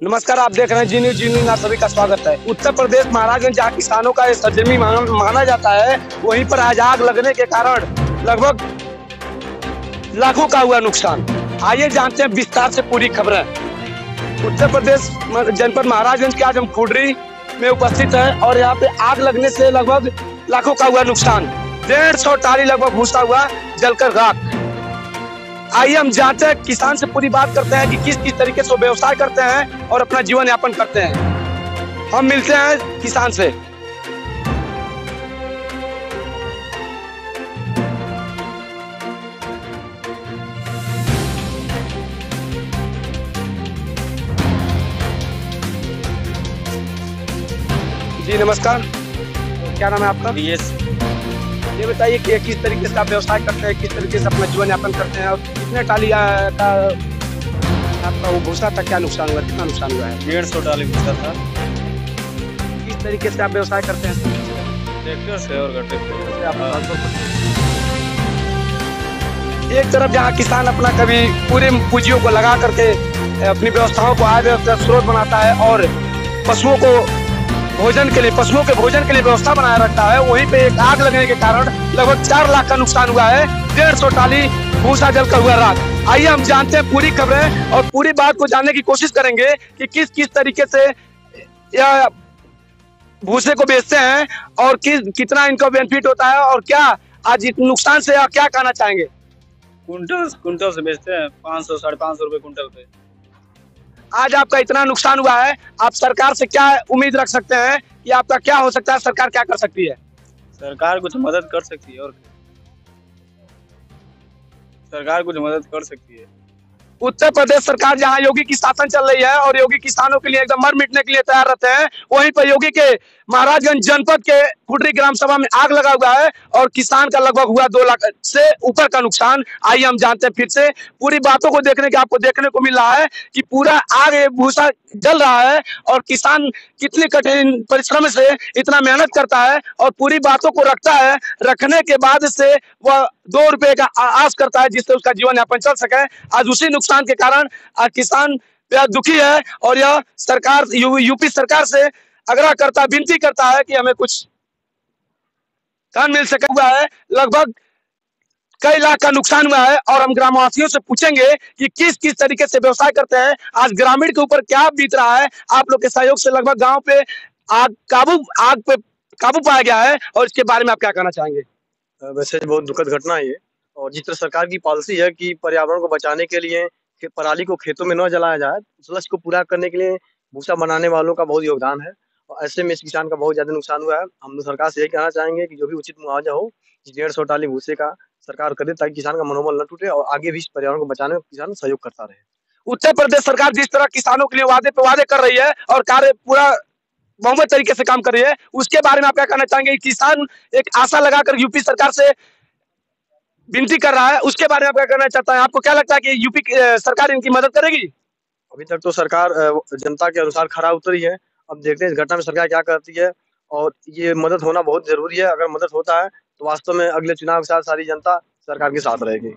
नमस्कार, आप देख रहे हैं जी न्यूज़ आप सभी का स्वागत है। उत्तर प्रदेश महाराजगंज जहाँ किसानों का सरजमी माना जाता है, वहीं पर आज आग लगने के कारण लगभग लाखों का हुआ नुकसान। आइए जानते हैं विस्तार से पूरी खबरें। उत्तर प्रदेश जनपद महाराजगंज के आज हम खुडरी में उपस्थित हैं और यहाँ पे आग लगने से लगभग लाखों का हुआ नुकसान। 150 टाली लगभग भूसा हुआ जलकर राख। आइए हम जानते हैं, किसान से पूरी बात करते हैं कि किस किस तरीके से वो व्यवसाय करते हैं और अपना जीवन यापन करते हैं। हम मिलते हैं किसान से। जी नमस्कार, क्या नाम है आपका? BS। ये बताइए कि किस तरीके से आप व्यवसाय करते हैं, किस तरीके से अपना जीवन यापन करते हैं और कितने टाली का आपका वो भूसा था, क्या नुकसान हुआ, कितना नुकसान हुआ है? 150 टाली भूसा था। किस तरीके से आप व्यवसाय करते हैं? ट्रैक्टर से और गट्टे से। एक तरफ जहाँ किसान अपना कभी पूरे पूंजियों को लगा करके अपनी व्यवस्थाओं को आय व्यवस्था स्रोत बनाता है और पशुओं को भोजन के लिए, पशुओं के भोजन के लिए व्यवस्था बनाए रखता है, वहीं पे एक आग लगने के कारण लगभग 4 लाख का नुकसान हुआ है। 150 टाली भूसा जलकर हुआ राख। आइए हम जानते हैं पूरी खबरें और पूरी बात को जानने की कोशिश करेंगे कि किस किस तरीके से यह भूसे को बेचते हैं और कितना इनको बेनिफिट होता है और क्या आज इस नुकसान से क्या कहना चाहेंगे? कुंटल से बेचते हैं 500 550 रुपए कुंटल पे। आज आपका इतना नुकसान हुआ है, आप सरकार से क्या उम्मीद रख सकते हैं कि आपका क्या हो सकता है, सरकार क्या कर सकती है? सरकार कुछ मदद कर सकती है और सरकार कुछ मदद कर सकती है। उत्तर प्रदेश सरकार जहां योगी की शासन चल रही है और योगी किसानों के लिए एकदम मर मिटने के लिए तैयार रहते हैं, वहीं पर योगी के महाराजगंज जनपद के खुडरी ग्राम सभा में आग लगा हुआ है और किसान का लगभग हुआ 2 लाख से ऊपर का नुकसान। आइए हम जानते हैं फिर से पूरी बातों को आपको देखने को मिल रहा है कि पूरा आग भूसा जल रहा है और किसान कितनी कठिन परिश्रम से इतना मेहनत करता है और पूरी बातों को रखता है, रखने के बाद से वह 2 रुपए का आस करता है जिससे उसका जीवन यापन चल सके। आज उसी नुकसान के कारण किसान दुखी है और यह सरकार यूपी सरकार से आग्रह करता, विनती करता है कि हमें कुछ कान मिल सके। हुआ है लगभग कई लाख का नुकसान हुआ है और हम ग्रामवासियों से पूछेंगे कि किस किस तरीके से व्यवसाय करते हैं, आज ग्रामीण के ऊपर क्या बीत रहा है। आप लोग के सहयोग से लगभग गांव पे आग पे काबू पाया गया है और इसके बारे में आप क्या कहना चाहेंगे? वैसे बहुत दुखद घटना है ये, और जिस तरह सरकार की पॉलिसी है कि पर्यावरण को बचाने के लिए पराली को खेतों में न जलाया जाए, उस लक्ष्य को पूरा करने के लिए भूसा बनाने वालों का बहुत योगदान है और ऐसे में इस किसान का बहुत ज्यादा नुकसान हुआ है। हम लोग सरकार से यही कहना चाहेंगे कि जो भी उचित मुआवजा हो, 150 टाली भूसे का सरकार करे ताकि किसान का मनोबल न टूटे और आगे भी इस पर्यावरण को बचाने में किसान सहयोग करता रहे। उत्तर प्रदेश सरकार जिस तरह किसानों के लिए वादे पे वादे कर रही है और कार्य पूरा बहुमत तरीके से काम कर रही है, उसके बारे में आप क्या कहना चाहेंगे? किसान एक आशा लगाकर यूपी सरकार से विनती कर रहा है, उसके बारे में आप क्या कहना चाहता है? आपको क्या लगता है कि यूपी सरकार इनकी मदद करेगी? अभी तक तो सरकार जनता के अनुसार खरा उतरी है। अब देखते हैं इस घटना में सरकार क्या करती है और ये मदद होना बहुत जरूरी है। अगर मदद होता है तो वास्तव में अगले चुनाव के साथ सारी जनता सरकार के साथ रहेगी।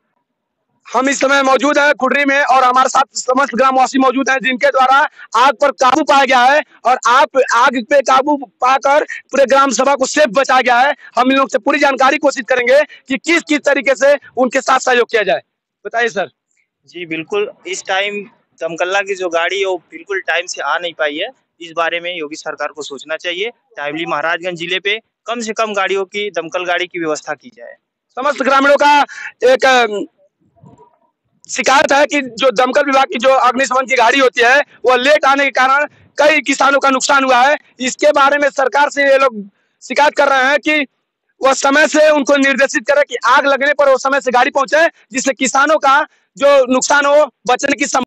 हम इस समय मौजूद हैं खुडरी में और हमारे साथ समस्त ग्रामवासी मौजूद हैं जिनके द्वारा आग पर काबू पाया गया है और आग पे काबू पाकर पूरे ग्राम सभा को सेफ बचाया गया है। हम इन लोग से पूरी जानकारी कोशिश करेंगे कि किस किस तरीके से उनके साथ सहयोग किया जाए। बताइए सर। जी बिल्कुल, इस टाइम दमकल की जो गाड़ी है वो बिल्कुल टाइम से आ नहीं पाई है। इस बारे में योगी सरकार को सोचना चाहिए। टाइमली महाराजगंज जिले पे कम से कम गाड़ियों की, दमकल गाड़ी की व्यवस्था की जाए। समस्त ग्रामीणों का एक शिकायत है कि जो दमकल विभाग की जो अग्निशमन की गाड़ी होती है वह लेट आने के कारण कई किसानों का नुकसान हुआ है। इसके बारे में सरकार से ये लोग शिकायत कर रहे हैं कि वह समय से उनको निर्देशित करे कि आग लगने पर वो समय से गाड़ी पहुंचे जिससे किसानों का जो नुकसान हो बचने की